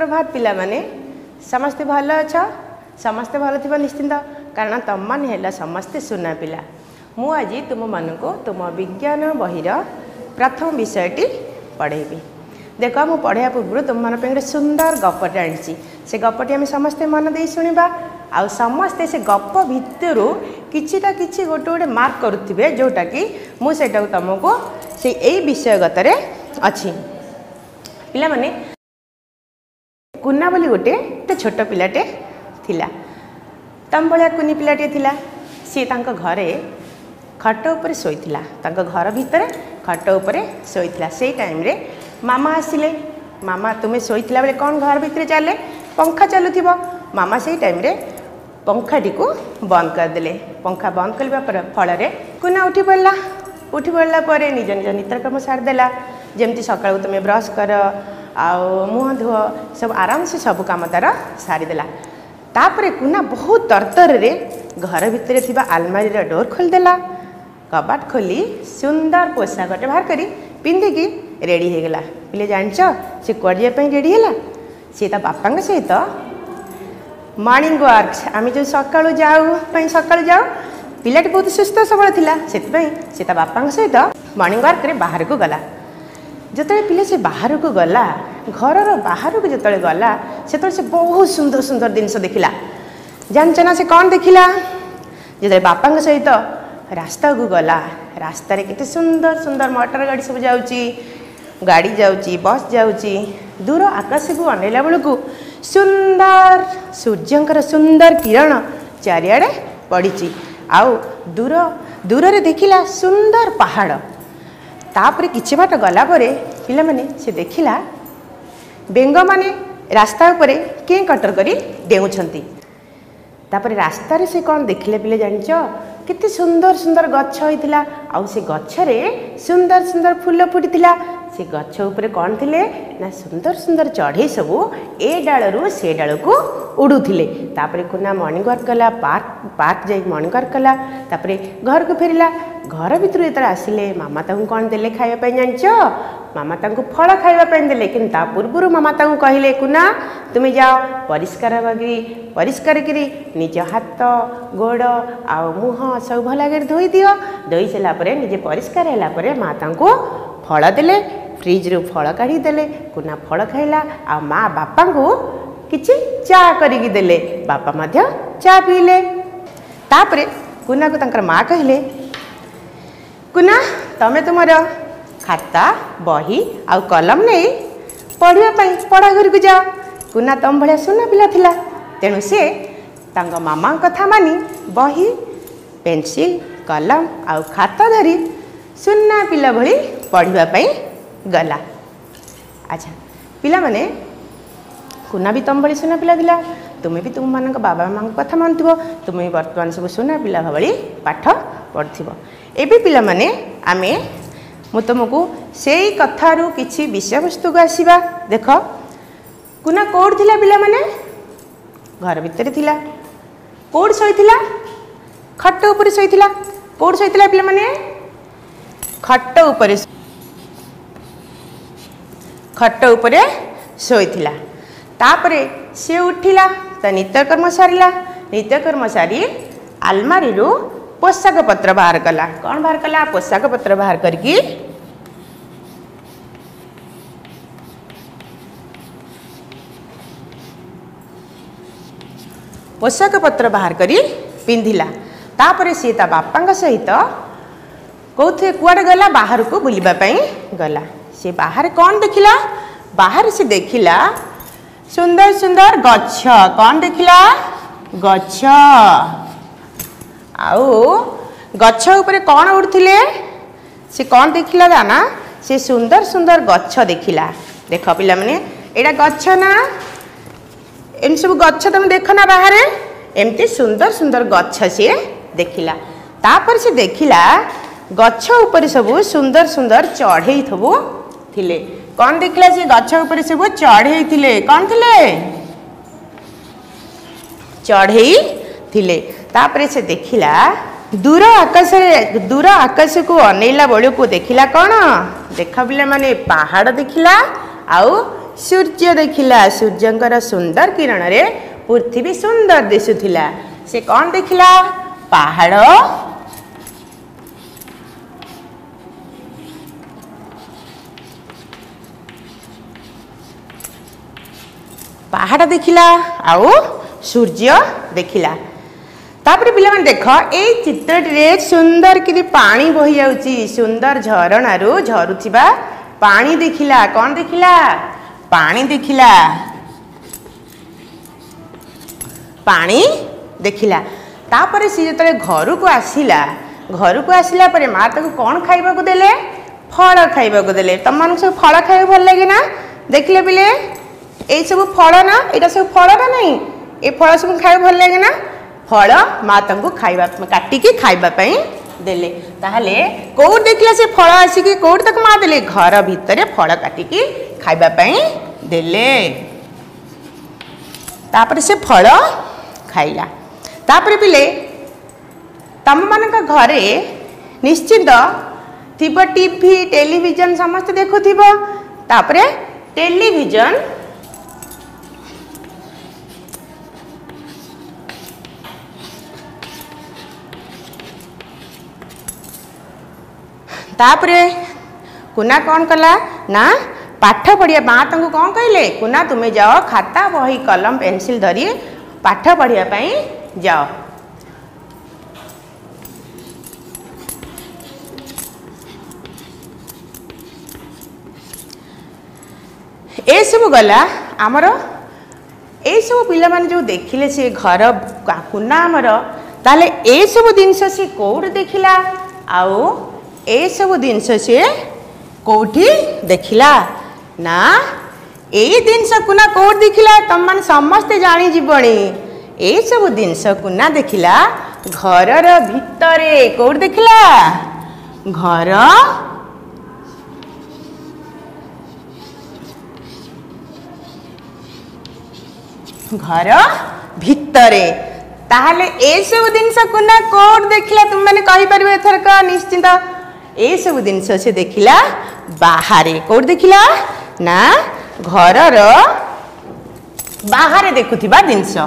सुप्रभात पिला माने समस्ते भल अछ समस्ते भल थी निश्चिंत कारण तुम मैंने है समस्ते सुना पिला मु आज तुम मान को तुम विज्ञान बहिर प्रथम विषयटी पढ़ेबी। देख मु पढ़ाया पूर्व तुम मान गोटे सुंदर गपटे आनी से गपटी आम समस्ते मन दे शुणा आउ समस्ते से गप भितर किछिटा किछि गोटे गोटे मार्क करुथिबे जोटा कि मु सेटा तुमको से यही विषयगत अच्छी पिला माने कुना बोली गोटे छोट पिलाटे थिला तम भलिया कुनी पिलाटे थिला सी तांको घरे खट उपरे शोइथिला तांको घर भितर खट उपरे शोइथिला से टाइम रे मामा आसिले मामा तुम्हें शोइथिला बेले कौन घर भितर चले पंखा चलुथिबो मामा से टाइम रे पंखाटी को बंद कर देले पंखा बंद करबा फल रे कुना उठी पड़ला पर निज निज नित्यक्रम सारदेला जमती सकाळू तुम ब्रश कर आउ मुह धुओ सब आराम से सब काम तार सारीदेला तापरे कुना बहुत तरतर रे घर भितर थिबा आलमारी रा डोर खोलदेला कबाट खोली सुंदर पोशाकटे बाहर करी पिंधिकी रेडी हो गला पिले जानच से कुआडे पे रेडी हैला से ता बापा सहित मॉर्निंग वर्क आम जो सकाळू जाऊ पिलाटी बहुत सुस्थ सबल थिला से ता बापा सहित मॉर्निंग वर्क रे बाहर को गला जिते पिले से बाहर को गला घर बाहर को जिते गला से बहुत सुंदर सुंदर जिनस देखला जानचना से कौन देखला जिते बापा सहित रास्ता को गला रास्ता रे केते सुंदर सुंदर मोटर गाड़ी सब जाउची गाड़ी जाउची बस जाउची दूर आकाश को अनेला बेलू सुंदर सूर्यंकर सुंदर किरण चारिआडे पड़ी आउ दूर दूर रे देखिला सुंदर पहाड़ तापरे किछि बाट गला परे पिला माने से देखिला बेंग माने रास्ता उपरे के कटर करी डेउछंती तापरे रास्ता रे से कौन देखले पिले जानिच केते सुंदर सुंदर गच्छ होइतिला आउ से गच्छ रे सुंदर सुंदर फूल फुटितिला से गच्छ उपरे कौन थिले ना सुंदर सुंदर चढ़ई सबू ए डालरू से डाल को उड़ुथिले तापरे कुना मॉर्निंग वर्क कला पार्क जाई मॉर्निंग वर्क कला तापरे घर को फेरिला घर भितर जेतर आसिले मामा तांको कौन देले खाइबा पई जानचो मामा तांको फल खाइबा पई देले किन ता पूर्वरु मामा तांको कहिले कुना तुमे जाओ परिष्कार करी निज हाथ गोड़ आ मुह सब भलागे धोई दियो धोई सारा परे निजे परिष्कार हैला परे माँ तांको फल देले फ्रिज रु फल काढ़ी देले कुना फल खाइला आ माँ बापा को किछि चा करिकी देले बापा मध्य चा पीले तापरे कुना को तांकर माँ कहिले कुना तमे तुमर खाता बही आउ कलम नहीं पढ़ा घर को जाओ कुना तम भलिया सुना पिला थिला तेणु से तांग मामा कथा मानी बही पेंसिल कलम आउ खाता धरी सुना पिला भली पढ़िबा पई गला। अच्छा पिला माने कुना भी तम भली सुना पिला थिला तुम्हें भी तुम मान बाबा माँ कथा मानुव तुम्हें बर्तमान सब सुना पिला भली पाठ पढ़ एबे पिला माने आमे मु तुमको से कथारू किछि विषय वस्तु को आसीबा देख कुना कोड थिला पिला माने घर भितर थिला कोड सोइथिला खट ऊपर सोइथिला कोड सोइथिला पिला माने खट ऊपर सोइथिला तापरे से उठिला त नित्यकर्म सारी आलमारी रू पोशाक पत्र बाहर कला कौन बाहर कला पोशाक पत्र बाहर करके पोशाक पत्र बाहर करी पिंधिला तापरे सी ता बापा सहित कौथे कुआडे गला बाहर को बुलिबा पई गला से बाहर कौन देखिला बाहर से देखिला सुंदर सुंदर गच्छ कौन देखिला गच्छ आउ गच्छ ऊपर कौन उड़थिले से कौन देखिला दाना से सुंदर सुंदर गच्छ देखिला देख पिला माने एडा गच्छ ना एम सब गच्छ तुम देख ना बाहर एमती सुंदर सुंदर गच्छ से देखिला तापर से देखिला गच्छ ऊपर सब सुंदर सुंदर चढ़ई थबो थिले कौन देखिला से गच्छ ऊपर सब चढ़ई थिले कौन थिले चढ़ई थिले तापरे से देखिला दूर आकाश को अनेला बेलू को देखिला कौन देख पिला माने पहाड़ देखिला आउ सूर्य देखिला सूर्यंकर सुंदर किरण रे पृथ्वी सुंदर दिशुथिला से कौन देखिला पहाड़ पहाड़ देखिला आउ सूर्य देखिला तापर पिला माने देख ए चित्र रे सुंदर कि पानी बही जाउची सुंदर झरणारू झरुथिबा पानी देखिला कौन देखिला पानी देखिला पानी देखिला तापर सी जतले घर को आसिला परे माँ ताको कौन खाइबा को देले फल खाइबा को देले तम मानक सब फल खाइबा भल लागे ना देखले पिले ए सब फल ना एटा सब फल ना नहीं ए फल सब खाइबा भल लागे ना फल माँ ताको खाइबा काटिकी खाइबा पई देले ताहले कोड देखला से फल आसिकी कोड तक माँ देले घर भितर फल काटिकी खाइबा पई देले तापर से फल खाइला तापर पिले तम मानक घरे निश्चित थिबो टीवी टेलीविजन समस्त देखुथिबो तापर टेलीविजन तापरे कुना कौन कला ना पाठ पढ़िया माँ तुमको कौन कहले कुना तुम्हें जाओ खाता बही कलम पेंसिल धरी पाठ पढ़िया पाई जाओ ए सब गला आमर ए सब पिला माने जो देखिले से घर कुना आमर ताले ए सब जिनस से कोड देखिला आउ ए सब जिनस से कोठी देखिला ना ए जिनस कुना कोड देखिला तम मान समस्ते जानी जीवणी ए सब जिनस कुना देखिला घरर भितरे कोड देखिला घर भितरे ताहले ए सब जिनस कुना कोड देखिला तुम माने कहि परबे एथरक निश्चित ए सब जिनस से देखिला बाहरे कोड देखिला ना घरर बाहरे देखुथिबा जिनस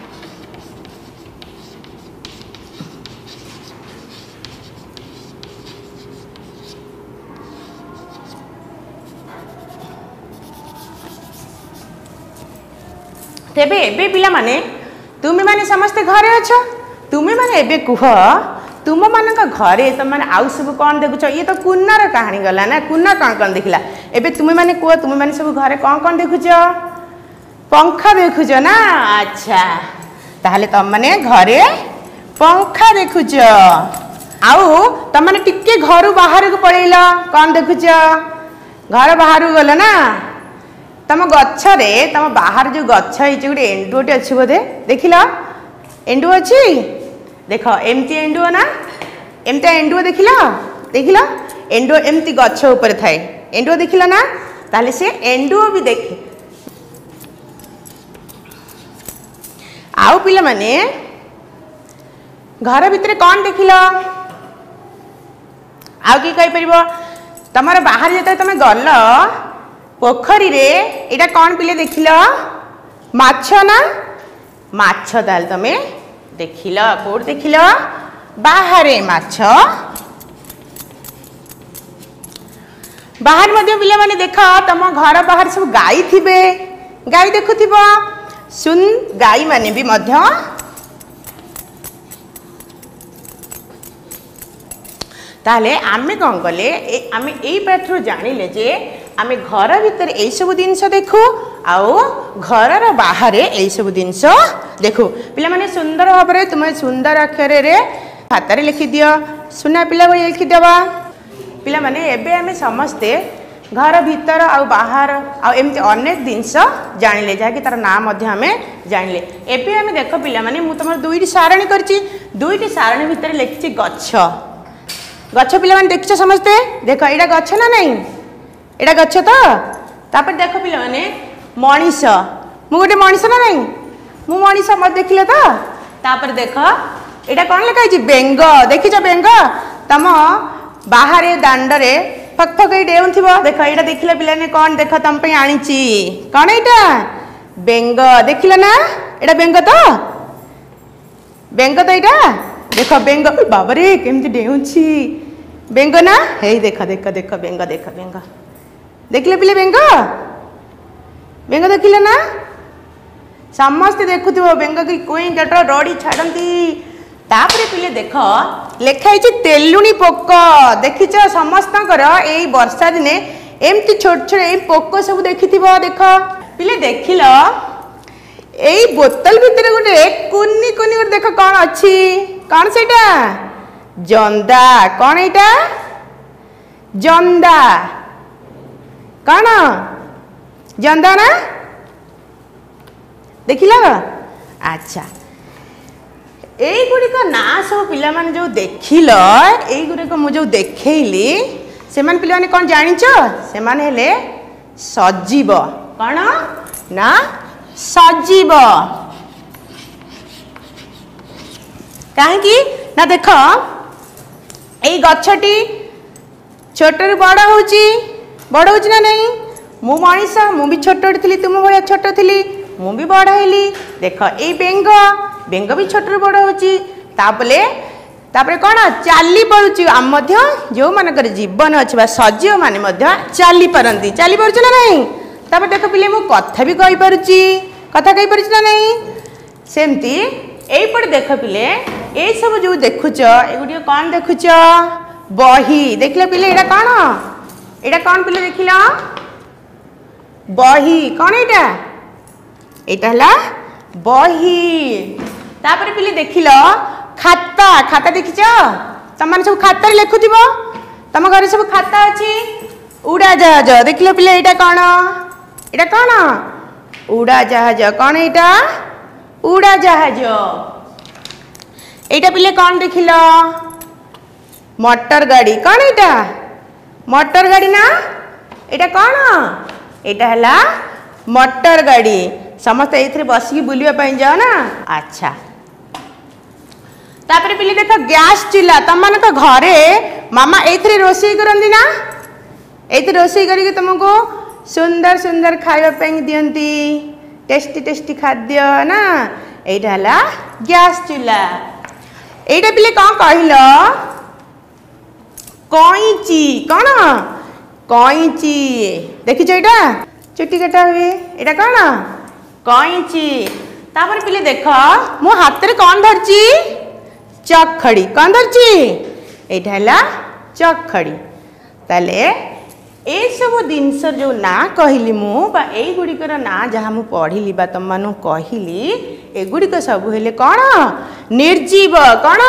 तेबे एबे पिला माने तुमे माने समस्त घरे अछ तुमे माने एबे कुह तुम मान घरे तुम मैंने आउ सब कौन देखुच ये तो कुन्नार कहानी गला ना कुन्ना कौन कौन देखला एबे तुम मैंने कह तुम मैंने सब घरे कौन कौन देखुच पंखा देखुच ना अच्छा ताहले तुम मैंने घरे पंखा देखुच आउ तुम मैंने टिके घर बाहर को पड़ेल कौन देखुच घर बाहर गल ना तुम गच्छरे तुम बाहर जो गच्छ गोटे एंडुटे अच्छी बोधे देखिल एंडु अच्छी देख एमती एंडुओ ना एमती एंडुओ देखिल देखिल एंडुओ एमती गच्छ ऊपर थाए एंडुओ देखिल ना ताले से एंडुओ भी देखे आउ पिला माने घर भितर कौन देखिल आउ कि कहि परिबो तमर बाहर जते तमे गल पोखरी रे एटा कौन पिले देखिल माछ ना माछ ताल तमे देखिल कोड देखिल बाहरे माछ बाहर मध्य पिला माने देख तम घर बाहर सब गाई थिबे गाई देखुथिबो सुन गाई माने भी मध्य ताले आमे कौन कले आमे एई पाठरो जानिले जे आमे घर भीतर एई सब जिनस देखु आउ घरर बाहरे एई सब जिनस देखु पिला माने सुंदर भाबरे तुमे सुंदर अक्षर रे खातारे लिखि दियो सुना पिला भाई लिखि देबा पिला माने एबे आमे समस्ते घर भीतर आउ बाहर आउ एमती अनेक जिनस जानिले जाकि तार नाम मध्य आमे जानिले एबे आमे देख पिला माने मु तमर दुईटी सारणी करछि दुईटी सारणी भीतर लिखछि गच्छ गच्छ पिला माने देखछ समस्ते देख एटा गच्छ ना नहीं एटा गच्छ तो तापर देख पिला माने मनीष मु गोटे मनीष ना नहीं मु मनीष मत देखिले तो तापर देख एटा कोन लिखा छि बेंग देखिछ बेंग तम बाहरे दांडरे फक फक डेउन थी देख ये देखिला पिलाने कौन देख तुम आनी कौन यहाँ बेंग देखिल ना एटा बेंग तो यहाँ देख बेंग बाबरे केमती डेउची बेंग ना हे देख देख देख बेंग देख बेंग देखिले पिले बेंग बेंग देखिले ना समस्ते देखुव बेंग की कोई जट रड़ी छाड़ती तापर पिले देख लिखाई तेलुणी पोक देखीच समस्त यही वर्षा दिने एमती छोट छोट यही पोक सब देखी देख पिले देखिल यही बोतल भितर गोटे कुनी कुनी गोटे देख कौन अच्छी कौन से जंदा कौन यहाँ जंदा कौन जंदा ना देखिल अच्छा यही गुड़िक ना सब पिला माने जो देखिल यही गुड़िक मुझे देखली से पे कौन जानिच से हेले सजीव कौन ना सजीव कहीं ना देख यही गछटी छोट बड़ हो ना नहीं मु मनीष मु भी छोट थी तुम भाया छोट थी मु भी बड़ हली देख ये बेंग बेंग भी छोट बड़ होपले कौन चली पड़ुची आम जो मानक जीवन अच्छे सजीव मैंने चली पारती चली पार ना नहीं तापर देख पिले मु कथा भी कही पारुची कथा कही पारुची ना नहीं सेमती यहीपटे देख पिले ये सब जो देखुच एगुड़ी कौन देखुच बही देखिले पिले यहाँ कौन पिले देखिल बही कौन यहाँ बही तापर पिले देखिल खाता खाता देखिच तुम सब खाता लिखुव तुम घर सब खाता अच्छी उड़ाजाहाज देखिल पिले यहाँ कौन उड़ाजाहाज कौन यहाँ उड़ाजाहाज यहाँ पिले कौन देखिल मोटर गाड़ी कौन यहाँ मोटर गाड़ी ना यहाँ कौन यहाँ है मोटर गाड़ी समस्त ये बसिक बुलवाई जाओ ना अच्छा तापर पिले देख गैस चूल्हा तुम मान घरे मामा ये रोषे करती ना ये रोषे करके तुमको सुंदर सुंदर खावाई दियंती टेस्टी टेस्टी खाद्य ना यहाँ है गैस चूल्हा यहाँ पिले कौन कहल कईची कौन कईची देखिच यहाँ चुटी कटा हुए यहाँ कौन कईची तापर पिले देख मो हाथ में कौन धरची चखड़ी कौन धरची यहाँ है चखड़ी ताले ए सब जिनस जो ना कहली मुई गुड़िकर ना जहाँ मु पढ़ी तुम मानू कहली एगुड़िक सब हेले कौन निर्जीव कौन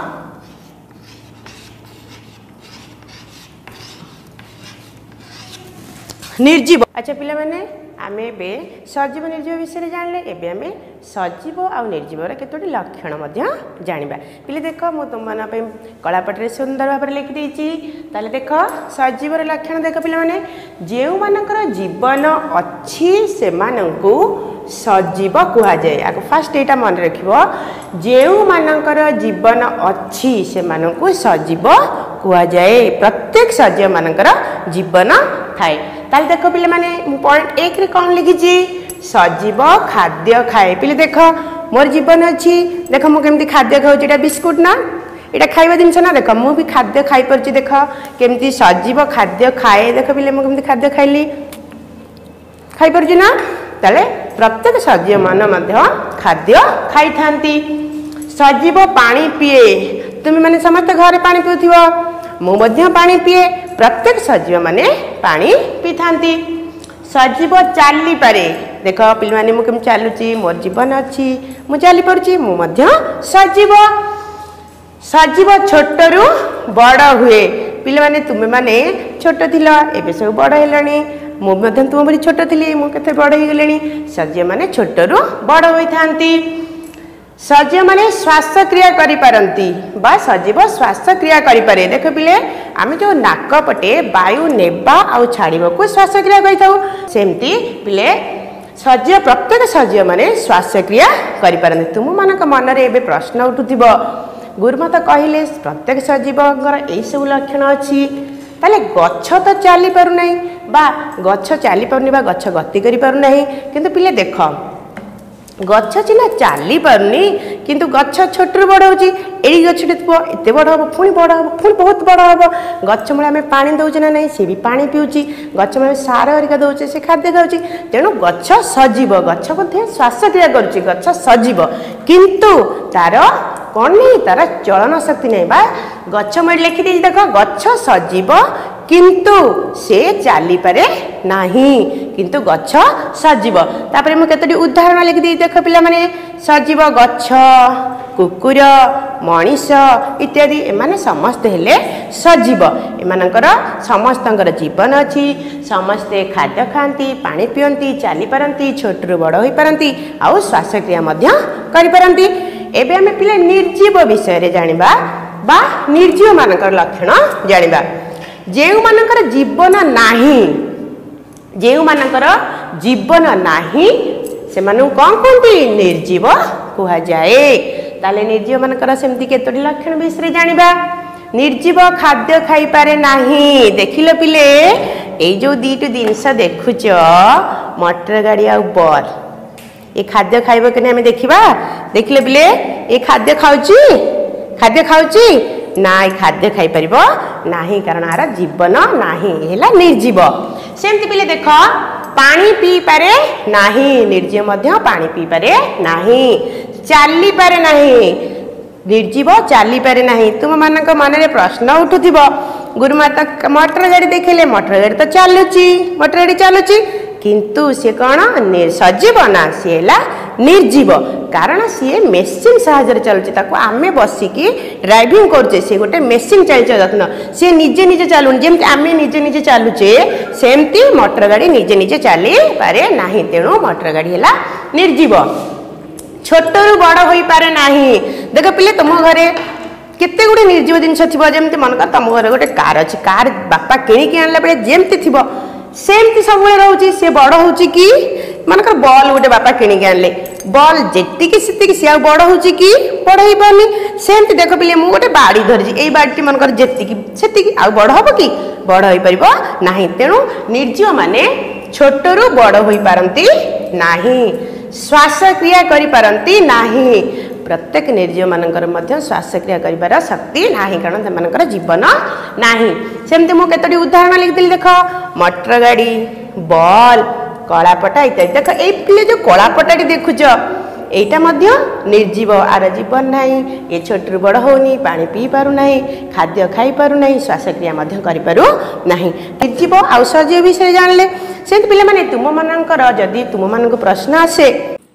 निर्जीव अच्छा पिला माने आमे बे सजीव निर्जीव विषय जानले एबे आमे सजीव आ निर्जीवर केतोटी लक्षण मध्य जानिबा पिले देख मु तुम माना पे कलापटरे सुंदर भाव लिखि देछि ताले देख सजीवर लक्षण देख पिला माने जेउ मानकर जीवन अछि से माननकु सजीव कुहा जाय आको फास्ट एटा मन रखिबो जेउ मानकर जीवन अछि से माननकु सजीव कुहा जाय प्रत्येक सजीव मानकर जीवन थाए ताले देख पिले माने पॉइंट 1 रे कौन लिखी सजीव खाद्य खाए पिले देख मोर जीवन अच्छी देख मु केमती खाद्य खाऊँ बिस्कुट ना यहाँ खाइबा जिनस ना देख मु भी खाद्य खाई पारुची देख केमती सजीव खाद्य खाए देख पिले मु केमती खाद्य खाइली खाई पारुची ना ताले प्रत्येक सजीव मान खाद्य खाई थांती सजीव पानी पिए तुम माने समस्त घर पानी पिउथिव मु पानी पिए प्रत्येक सजीव माने पानी पी थांती सजीव चली पारे देख पिले माने मु केम चलुची मोर जीवन अच्छी मु चली पारुची मु मध्य सजीव सजीव छोटरू बड़ हुए पिले माने तुमे माने छोट थिला एबे सब बड़ हेलानी मु मध्य तुम बड़ी छोट थिली मु केते बड़ हे गेलेनी सजीव माने छोटरू बड़ होई थांती सजीव माने श्वासक्रिया करि पारंती बा सजीव श्वासक्रिया करि पारे देख पिले आमे जो नाक पटे वायु नेबा आ छाड़ीबा को श्वासक्रिया कहि थाउ सेमती पिले सजीव प्रत्येक सजीव माने श्वासक्रिया करि पारंती तुम मानक मन रे एबे प्रश्न उठुथिबो गुरुमत कहिले प्रत्येक सजीवंकर एई सब लक्षण अछि ताले गछ तो चली पारु नहीं बा गछ चली पारुनी बा गछ गति करि पारु नहीं किंतु पिले देख गछ सिना चली पारुनी किंतु गछ छोटू बड़ होची एड़ी गछटे थो एते बड़ हम पुणी बड़ हम पुणी बहुत बड़ हम गछ मूल आम पानी दौचे ना नहीं सी भी पानी पीऊँची गछ मूल सार हरिका दौचे से खाद्य खाऊँची तेणु गछ सजीव गछ श्वास क्रिया करुच्ची गछ सजीव किंतु तार कौन नहीं तार चलन शक्ति नहीं बा गछ मैं लिखिदी देख गछ सजीव किंतु से चली पारे नाही किंतु गछ सजीव तापर मु केतोटी उदाहरण लिखिदी देख पिला माने सजीव गछ कुकुर मनीष इत्यादि एमाने समस्त हेले सजीव एमानकर समस्तंकर जीवन अछि समस्ते खाद्य खाती पानी पियंती चली पारंती छोटू बड़ होई पारंती आउ श्वासक्रिया मध्य करि पारंती एबे आमे पिला निर्जीव विषय रे जानिबा बा निर्जीव मानकर लक्षण जानिबा जेउ मानकर जीवन नाही जेउ मानकर जीवन नाही से मानु कोन कोंती निर्जीव कुहा जाए ताले निर्जीव मानकर सेमती केतोटी लक्षण विषय जानिबा निर्जीव खाद्य खाई पारे नाही देखिलो पिले ए जो दीटु जिनस देखुच मटर गाड़ी आ बॉल ये खाद्य खाइबो कि हमें देखिबा देखिले पिले ये खाद्य खाउची ना खाद्य खाई परिबो नाही कारण आरा जीवन नाही हेला निर्जीव सेमती पिले देख पानी पी पारे नाही निर्जीव मध्य पानी पी पारे नाही चली पारे नाही निर्जीव चली पारे नाही तुम मानक मन रे प्रश्न उठुथिबो गुरुमाता मटर गाड़ी देखिले मटर गाड़ी तो चलुची मटर गाड़ी चलुची किंतु से कौन सजीव ना सी है निर्जीव कारण सी मेसीन साहाଯ୍ୟରେ चलुची ताको आमे बसिकी ड्राइविंग करछे से गोटे मेसीन चलछे जत्न सी निजे निजे चलुन जेमति आमे निजे निजे चलुचे सेमति मोटर गाड़ी निजे निजे चली पारे नाही तेणु मोटर गाड़ी हैला निर्जीव छोटरू बड़ होई पारे नाही देख पिले तुम घरे केते गुडे निर्जीव जिनस थिबो जेमति मन कर तुम घरे गोटे कार अछि कार बापा किणी आनला बेले जेमति थिबो सेमती सब रोचे सी बड़ हो कि मनकर बॉल गोटे बापा किणी आनले बॉल जेतिकी सेतिकी सी बड़ हो कि बड़ हो पानी सेमती देख पिले मु गोटे बाड़ी धरिची एई बाड़ी मनकर जेतिकी सेतिकी आ बड़ हम कि बड़ हो परिबो नाही तेणु निर्जीव माने छोटरू बड़ हो पारंती नाही श्वास क्रिया करि पारंती नाही प्रत्येक निर्जीव मानकर मध्य श्वासक्रिया करिबार शक्ति नाही कारण सेमानकर जीवन नाही सेमते मु केतोटी उदाहरण लिखिदिली देख मटर गाड़ी बॉल कलापटा इत्यादि देख ए पिले जो कलापटाटी देखुच एटा मध्य निर्जीव आर जीवन नाही ए छोटू बड़ होनी पानी पी पारु नाही खाद्य खाई पारु नाही श्वासक्रिया मध्य करि पारु नाही निर्जीव आ सजीव विषय जानले सेंत पिले माने तुम मानकर जदी तुम मानको प्रश्न आसे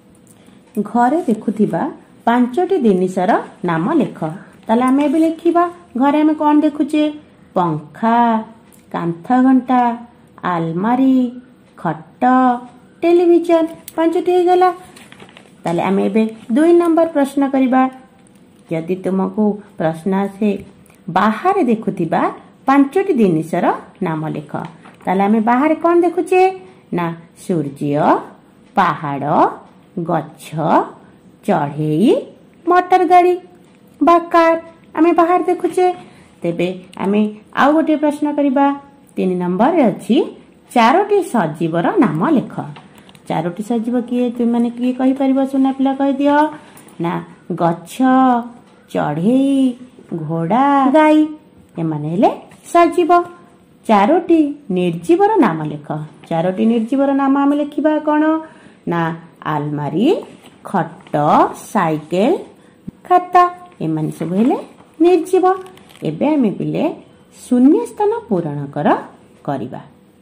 घरे देखुथिबा 5टी जिनिसर नाम लेख ताले आमे भी लिखिबा घरे आमे कोन देखुचे पंखा कांथ घंटा आलमारी खट टेलीविजन 5टी हो गला ताले आमे बे 2 नंबर प्रश्न करिबा यदि तुमको प्रश्न आसे बाहर देखुथिबा 5टी जिनिसर नाम लेख ताले आमे बाहर कोन देखुचे ना सूर्य पहाड़ गछ चढ़ेई मोटर गाड़ी बा कार आमे बाहर देखुचे तेबे आमे आउ गोटे प्रश्न करिबा 3 नंबर रे अछि 4टी सजीवर नाम लेख 4टी सजीव किए तुम माने किए कहि परिबो सुना पिला कहि दियो ना गछ चढ़ेई घोड़ा गाई ए माने हेले सजीव 4टी निर्जीवर नाम लेख 4टी निर्जीवर नाम आमे लिखिबा कोन ना आलमारी खट साइकेल खाता एमान सब हेले निर्जीव एबे आमे पिले शून्य स्थान पूरण करिबा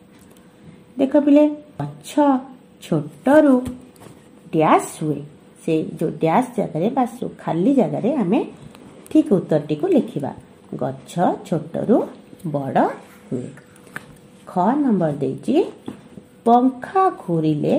देख पिले अच्छा छोटरू डैश हुए से जो डैश जगह बा खाली जगह रे आमे ठीक उत्तरटी को लिखिबा गछ छोटरू बड़ हुए ख नंबर देची पंखा घूरिले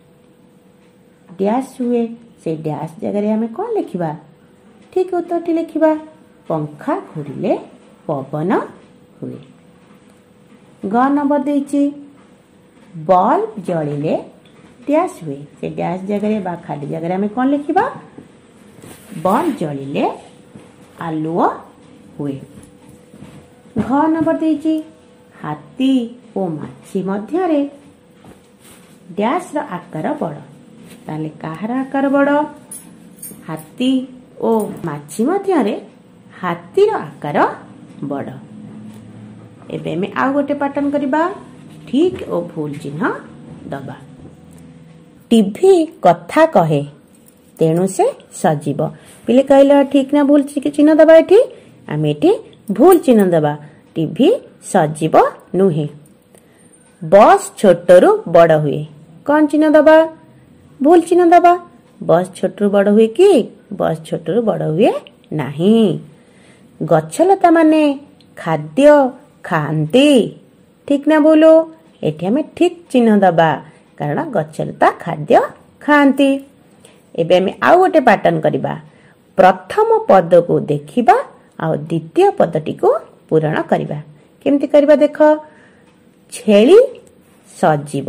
डैश हुए से डैश जगह आमे कौन लिखिबा ठीक उत्तरटी लिखिबा पंखा घूरिले पवन हुए ग नंबर देची बल्ब जलिले डैश हुए से डैश जगह बा खाली जगह आमे कौन लिखिबा बल्ब जलिले आलुओ हुए घ नंबर देची ହାତୀ ଓ ମାଛି ମଧ୍ୟରେ ଡ୍ୟାସ୍ର ଆକାର ବଡ଼। ତାହେଲେ କାହାର ଆକାର ବଡ଼? ହାତୀ ଓ ମାଛି ମଧ୍ୟରେ ହାତୀର ଆକାର ବଡ଼। ଏବେ ଆମେ ଆଉ ଗୋଟେ ପାଟର୍ନ କରିବା। ଠିକ୍ ଓ ଭୁଲ ଚିହ୍ନ ଦବା। ଟିଭି କଥା କହେ, ତେଣୁ ସେ ସଜୀବ। ପିଲେ କହିଲେ ଠିକ୍ ନା ଭୁଲ ଚିହ୍ନ ଦବା? ଏଠି ଆମେ ଏଠି ଭୁଲ ଚିହ୍ନ ଦବା। ଟିଭି ସଜୀବ ନୁହେଁ। ବସ୍ ଛୋଟରୁ ବଡ଼ ହୁଏ, କ'ଣ ଚିହ୍ନ ଦବା? ଭୁଲ ଚିହ୍ନ ଦବା। ବସ୍ ଛୋଟରୁ ବଡ଼ ହୁଏ କି? ବସ୍ ଛୋଟରୁ ବଡ଼ ହୁଏ ନାହିଁ। ଗଛଲତା ମାନେ ଖାଦ୍ୟ ଖାଆନ୍ତି, ଠିକ୍ ନା ଭୁଲ? ଏଠି ଆମେ ଠିକ୍ ଚିହ୍ନ ଦବା, କାରଣ ଗଛଲତା ଖାଦ୍ୟ ଖାଆନ୍ତି। ଏବେ ଆମେ ଆଉ ଗୋଟେ ପାଟର୍ନ କରିବା। ପ୍ରଥମ ପଦକୁ ଦେଖିବା ଆଉ ଦ୍ୱିତୀୟ ପଦଟିକୁ ପୂରଣ କରିବା। କେମିତି କରିବା ଦେଖ। ଛେଳି ସଜୀବ,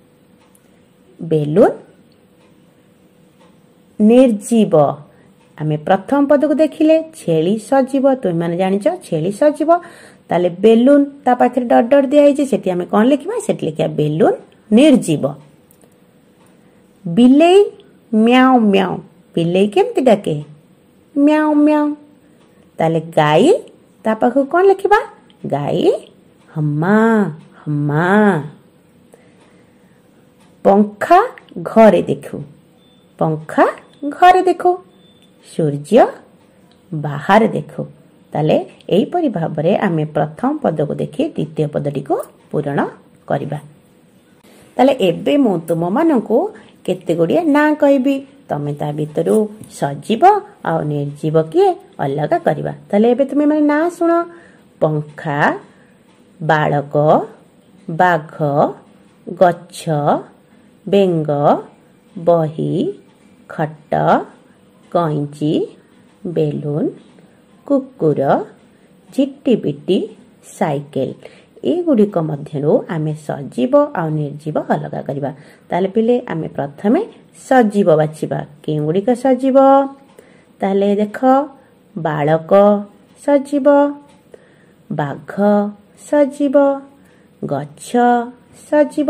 ବେଲୁନ ନିର୍ଜୀବ। ଆମେ ପ୍ରଥମ ପଦକୁ ଦେଖିଲେ ଛେଳି ସଜୀବ, ତୁମେମାନେ ଜାଣିଛ ଛେଳି ସଜୀବ। ତାହେଲେ ବେଲୁନ ତା ପାଖରେ ଡଟ୍ ଡଟ୍ ଦିଆହେଇଛି, ସେଠି ଆମେ କ'ଣ ଲେଖିବା? ସେଠି ଲେଖିବା ବେଲୁନ ନିର୍ଜୀବ। ବିଲେଇ ମ୍ୟାଉ ମ୍ୟାଉ, ବିଲେଇ କେମିତି ଡାକେ? Mouse Mouse. ତାହେଲେ ଗାଈ ତା ପାଖକୁ କ'ଣ ଲେଖିବା? ଗାଈ ହମା ହମା। ପଙ୍ଖା ଘରେ ଦେଖୁ, ପଙ୍ଖା ଘରେ ଦେଖୁ। ସୂର୍ଯ୍ୟ ବାହାରେ ଦେଖୁ। ତାହେଲେ ଏହିପରି ଭାବରେ ଆମେ ପ୍ରଥମ ପଦକୁ ଦେଖି ଦ୍ୱିତୀୟ ପଦଟିକୁ ପୂରଣ କରିବା। ତାହେଲେ ଏବେ ମୁଁ ତୁମମାନଙ୍କୁ କେତେ ଗୁଡ଼ିଏ ନାଁ କହିବି, ତମେ ତା ଭିତରୁ ସଜୀବ ଆଉ ନିର୍ଜୀବ କିଏ ଅଲଗା କରିବା। ତାହେଲେ ଏବେ ତୁମେ ମାନେ ନାଁ ଶୁଣ। ପଙ୍ଖା, ବାଳକ, ବାଘ, ଗଛ, ବେଙ୍ଗ, ବହି, ଖଟ, କଇଁଚି, ବେଲୁନ, କୁକୁର, ଝିଟିପିଟି, ସାଇକେଲ। ଏଗୁଡ଼ିକ ମଧ୍ୟରୁ ଆମେ ସଜୀବ ଆଉ ନିର୍ଜୀବ ଅଲଗା କରିବା। ତାହେଲେ ପିଲେ ଆମେ ପ୍ରଥମେ ସଜୀବ ବାଛିବା। କେଉଁଗୁଡ଼ିକ ସଜୀବ? ତାହେଲେ ଦେଖ, ବାଳକ ସଜୀବ, ବାଘ ସଜୀବ, ଗଛ ସଜୀବ,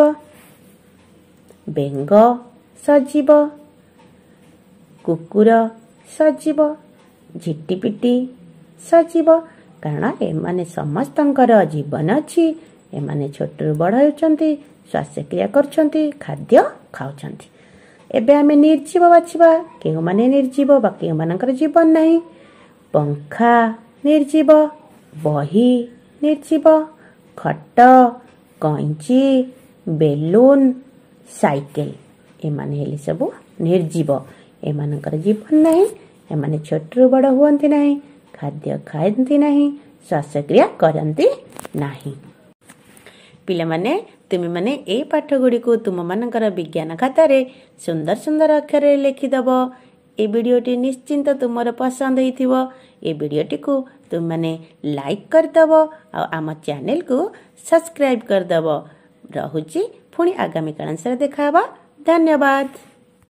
ବେଙ୍ଗ ସଜୀବ, କୁକୁର ସଜୀବ, ଝିଟିପିଟି ସଜୀବ। କାରଣ ଏମାନେ ସମସ୍ତଙ୍କର ଜୀବନ ଅଛି। ଏମାନେ ଛୋଟରୁ ବଡ଼ ହେଉଛନ୍ତି, ଶ୍ୱାସକ୍ରିୟା କରୁଛନ୍ତି, ଖାଦ୍ୟ ଖାଉଛନ୍ତି। ଏବେ ଆମେ ନିର୍ଜୀବ ବାଛିବା। କେଉଁମାନେ ନିର୍ଜୀବ ବା କେଉଁମାନଙ୍କର ଜୀବନ ନାହିଁ? ପଙ୍ଖା ନିର୍ଜୀବ, ବହି ନିର୍ଜୀବ, ଖଟ, କଇଁଚି, ବେଲୁନ, ସାଇକେଲ। ଏମାନେ ହେଲେ ସବୁ ନିର୍ଜୀବ। ଏମାନଙ୍କର ଜୀବନ ନାହିଁ। ଏମାନେ ଛୋଟରୁ ବଡ଼ ହୁଅନ୍ତି ନାହିଁ, ଖାଦ୍ୟ ଖାଆନ୍ତି ନାହିଁ, ଶ୍ୱାସକ୍ରିୟା କରନ୍ତି ନାହିଁ। ପିଲାମାନେ ତୁମେମାନେ ଏହି ପାଠ ଗୁଡ଼ିକୁ ତୁମମାନଙ୍କର ବିଜ୍ଞାନ ଖାତାରେ ସୁନ୍ଦର ସୁନ୍ଦର ଅକ୍ଷରରେ ଲେଖିଦେବ। ଏ ଭିଡ଼ିଓଟି ନିଶ୍ଚିନ୍ତ ତୁମର ପସନ୍ଦ ହେଇଥିବ। ଏ ଭିଡ଼ିଓଟିକୁ ତୁମମାନେ ଲାଇକ୍ କରିଦେବ ଆଉ ଆମ ଚ୍ୟାନେଲକୁ ସବସ୍କ୍ରାଇବ୍ କରିଦେବ। ରହୁଛି, ପୁଣି ଆଗାମୀ କ୍ଲାସରେ ଦେଖା ହେବା। ଧନ୍ୟବାଦ।